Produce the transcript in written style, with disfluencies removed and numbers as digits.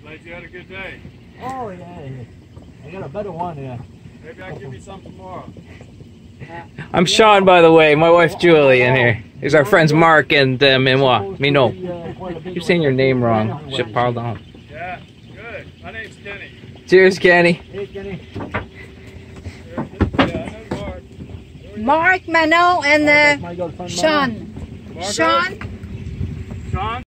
Glad you had a good day. Oh, yeah. I got a better one, yeah. Maybe I'll give you some tomorrow. I'm Sean, by the way. My wife Julie in here. Here's our friends Mark and Minois. Keep saying your name wrong. Je parle donc. Yeah, good. My name's Kenny. Cheers, Kenny. Hey, Kenny. Yeah, I know Mark. Mark, Manon, and Sean. Margot? Sean. Sean?